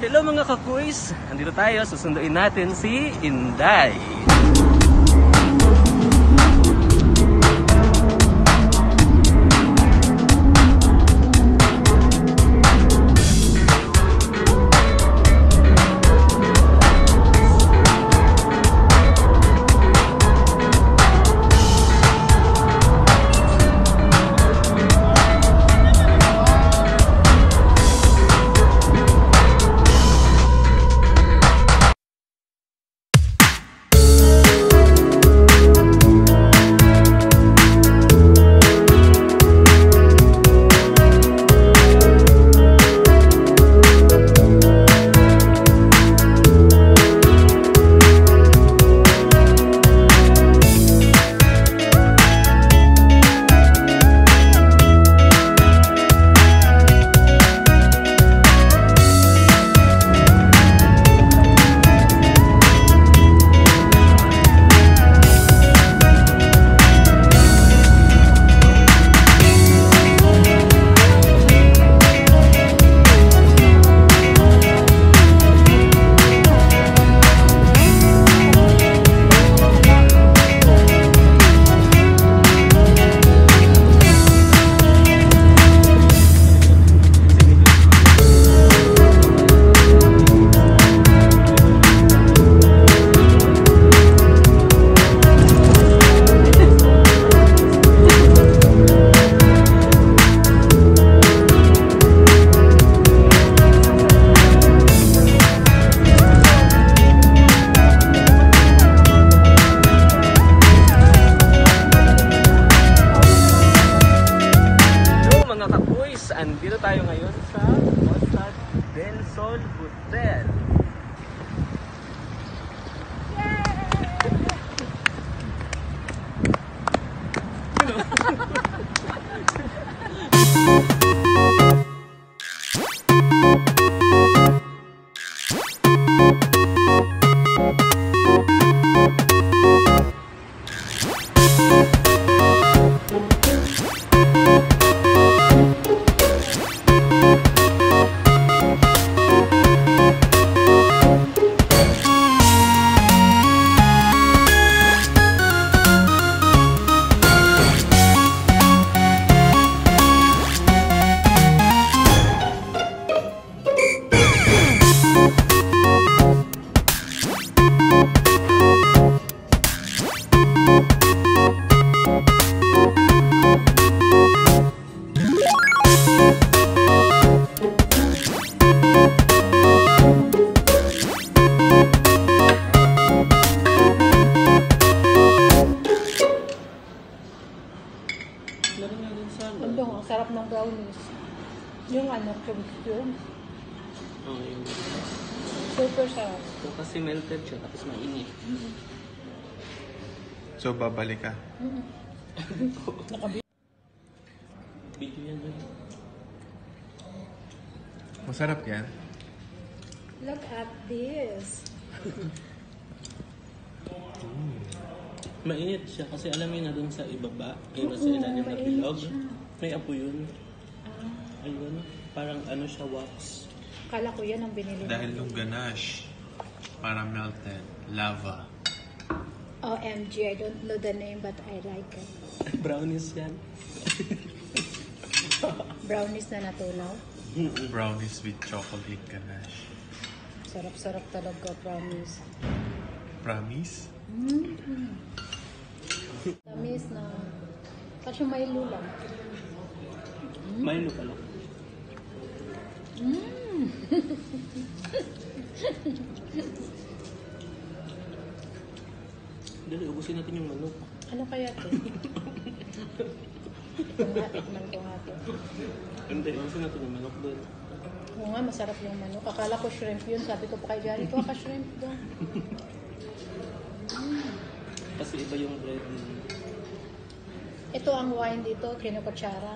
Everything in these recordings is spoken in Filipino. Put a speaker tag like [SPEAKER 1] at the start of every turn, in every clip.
[SPEAKER 1] Hello mga ka-quiz! Andito tayo, susunduin natin si Inday. Andito tayo ngayon sa Mosad Del Sol Hotel.
[SPEAKER 2] Ang sarap ng brownies. Yung yun.
[SPEAKER 1] Oh, yun.
[SPEAKER 2] Super sarap.
[SPEAKER 1] So, kasi melted siya, tapos mainit.
[SPEAKER 3] So, babalik ka?
[SPEAKER 1] Video yan doon.
[SPEAKER 3] Masarap yan?
[SPEAKER 2] Look at this.
[SPEAKER 1] Mainit siya kasi alam mo na doon sa ibaba, yung sa ilalim na bilog. May apo yun. Ayun, parang ano siya, wax.
[SPEAKER 2] Kala ko yan ang binili.
[SPEAKER 3] Dahil yung ganache, parang melted, lava.
[SPEAKER 2] OMG, I don't know the name but I like it.
[SPEAKER 1] Brownies yan.
[SPEAKER 2] Brownies na natunaw.
[SPEAKER 3] Brownies with chocolate ganache.
[SPEAKER 2] Sarap-sarap talaga, brownies.
[SPEAKER 3] Promise?
[SPEAKER 2] Tamis na. Kasi may lulang.
[SPEAKER 1] Milo pala. Dali, ubusin natin yung manok.
[SPEAKER 2] Ano kaya ito? Tikman ko nga ito.
[SPEAKER 1] Hindi, ubusin natin yung manok doon.
[SPEAKER 2] Oo nga, masarap yung manok. Akala ko shrimp yun. Sabi ko pa kay Gary, ito ka shrimp doon.
[SPEAKER 1] Kasi iba yung bread.
[SPEAKER 2] Ito ang wine dito, kinukutsara.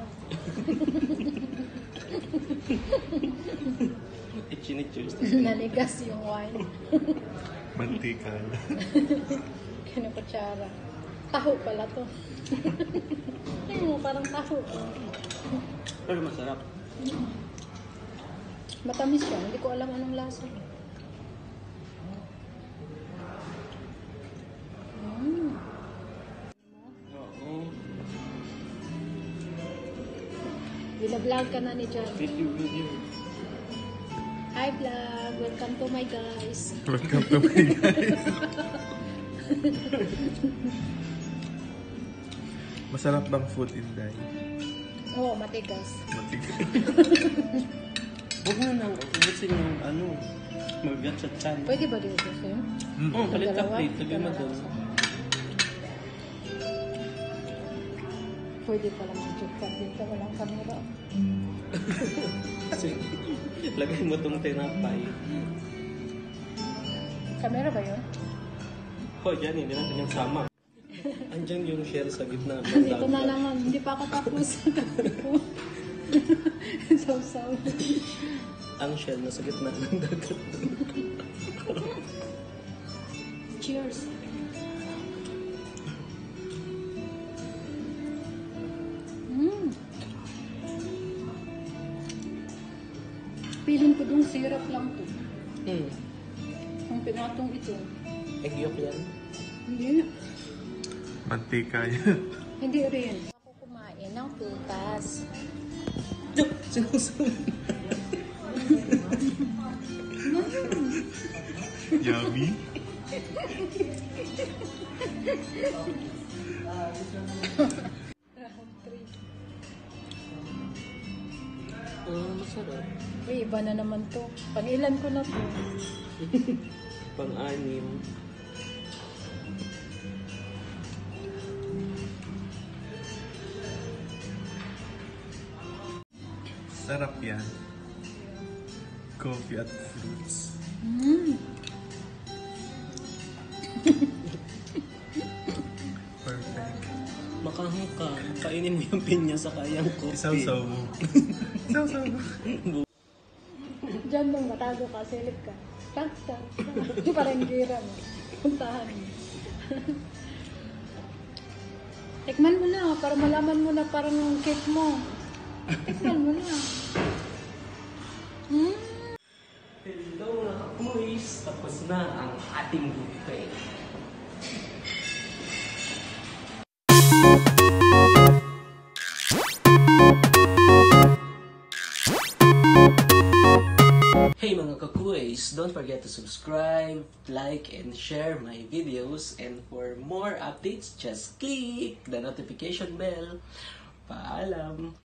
[SPEAKER 1] Ichinitures.
[SPEAKER 2] Nanigas yung wine.
[SPEAKER 3] Mantika.
[SPEAKER 2] Kinukutsara. Taho pala to. Parang taho.
[SPEAKER 1] Pero masarap.
[SPEAKER 2] Matamis siya. Hindi ko alam anong lasa.
[SPEAKER 1] Oo.
[SPEAKER 2] Binablog ka na ni John.
[SPEAKER 1] Video.
[SPEAKER 2] Hi vlog! Welcome to my guys.
[SPEAKER 3] Welcome to my guys. Masarap bang food Inday?
[SPEAKER 2] Oo, matigas.
[SPEAKER 3] Matigas.
[SPEAKER 1] Huwag na nang ubusin yung ano, magat sa chan.
[SPEAKER 2] Pwede ba dito sa'yo?
[SPEAKER 1] Oo, palit ka
[SPEAKER 2] Dalawa?
[SPEAKER 1] plate. Lagay mo doon.
[SPEAKER 2] Pwede pala mag-check dito. Walang camera.
[SPEAKER 1] Sige. Lagay mo tong tinapay.
[SPEAKER 2] Camera ba yun?
[SPEAKER 1] Oh, dyan, hindi natin yung sama. Andyan yung shell sa gitna.
[SPEAKER 2] Ito na naman. Hindi pa ako tapos. Saw-saw.
[SPEAKER 1] Ang shell na sa gitna ng dagat.
[SPEAKER 2] Cheers. Feeling ko dong syrup lang to. Ang pinatong ito.
[SPEAKER 1] Egg yolk yan.
[SPEAKER 2] Hindi.
[SPEAKER 3] Mantika yan.
[SPEAKER 2] Hindi rin. Ako kumain ng prutas.
[SPEAKER 1] Sinusunod.
[SPEAKER 3] Yummy.
[SPEAKER 2] Round 3.
[SPEAKER 1] Masarap.
[SPEAKER 2] Uy, iba na naman to. Pang-ilan ko na to.
[SPEAKER 1] Pang-anim.
[SPEAKER 3] Sarap yan. Coffee at fruits. Perfect.
[SPEAKER 1] Makahang ka. Kainin mo yung pinya sa kayang kopi.
[SPEAKER 3] Isaw-saw mo. Isaw-saw mo.
[SPEAKER 2] Diyan mong matago ka, silip ka. Tak, tak, tak. Parang gira mo. Puntahan mo. Tikman mo na, para malaman mo na parang cake mo. Tikman mo na.
[SPEAKER 1] Hello mga boys! Tapos na ang ating buffet. Hey mga kakuys! Don't forget to subscribe, like, and share my videos. And for more updates, just click the notification bell. Paalam!